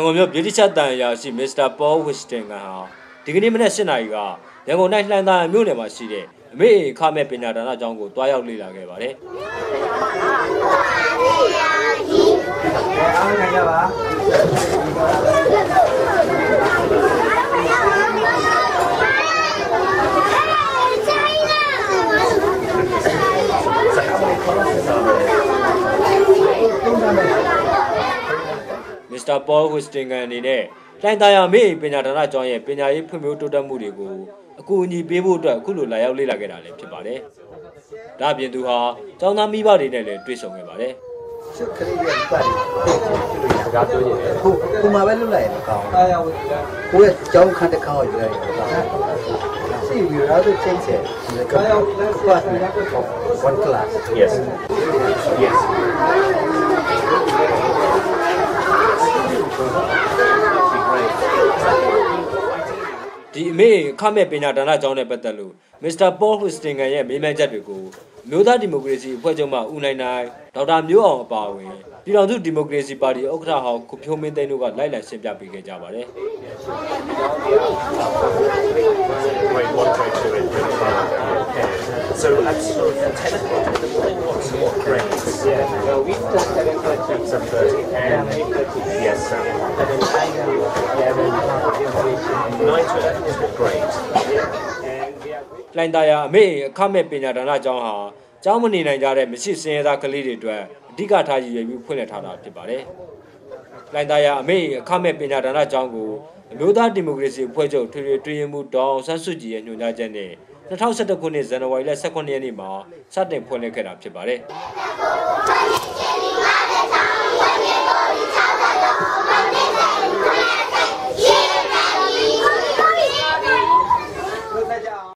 ကုန်မြို့ပြည်တိချက်တန်ရာရှိ Mr. Paul Whiston ကဟာဒီကနေ့မနေ့7 နာရီကရန်ကုန်တိုင်းလှိုင်သာယာမြို့နယ်မှာရှိတဲ့အမေခမဲ့ပညာဒါနကျောင်းကိုတွားရောက်လေ့လာခဲ့ပါတယ်အားနိုင်ကြပါMr. Paul Whiston အနေနဲ့လှိုင်သာယာမေပညာဒါနကျောင်းရဲ့ပညာရေးဖွံ့ဖြိုးတိုးတက်မှုတွေကိုအကူအညီပေးဖို့အတွက်အခုလိုလာရောက်လေ့လာခဲ့တာလည်းဖြစ်ပါတယ်။ဒါ့အပြင်သူဟာကျောင်းသားမိဘတွေနဲ့လည်းတွေ့ဆုံခဲ့ပါတယ်။စစ်ကလေးရဲ့မိဘတွေစကားပြောနေတယ်။ခုမှပဲလွတ်လိုက်ရင်မကောင်းဘူး။ကိုယ့်ရဲ့ကျောင်းခန်းတစ်ခန်းကိုယူလိုက်ရင်မကောင်းဘူး။ See, we rather change it. One class. Yes. Yes. ဒီအမေခမဲ့ပညာဒါနကျောင်းနဲ့ပတ်သက်လို့ Mr. Paul Whiston ရဲ့မေးမြန်းချက်တွေကိုမျိုးသားဒီမိုကရေစီအဖွဲ့ချုပ်မှဦးနိုင်နိုင်ဒေါက်တာမျိုးအောင်အပါအဝင်ပြည်ထောင်စုဒီမိုကရေစီပါတီဥက္ကဋ္ဌဟောင်းကိုဖြိုးမင်းသိန်းတို့ကလိုက်လံရှင်းပြပေးခဲ့ကြပါတယ်။ So at sort of 10 o'clock in the morning, what's what grades? Yeah. We start having 7:30 and yes, 9 to 11 is what grades. လှိုင်သာယာအမေအခမဲ့ပညာဒါနကျောင်းဟာကျောင်းမနေနိုင်ကြတဲ့မရှိစင်ရသားကလေးတွေအတွက်အဓိကထားရည်ရွယ်ပြီးဖွင့်လှစ်ထားတာဖြစ်ပါတယ်။လှိုင်သာယာအမေအခမဲ့ပညာဒါနကျောင်းကိုအမျိုးသားဒီမိုကရေစီအဖွဲ့ချုပ်ထွေထွေတွင်မှုတောင်ဆန်းစုကြည်ရဲ့ညွှန်ကြားချက်နဲ့2011ခုနှစ်ဇန်နဝါရီလ18ရက်နေ့မှာစတင်ဖွင့်လှစ်ခဲ့တာဖြစ်ပါတယ်။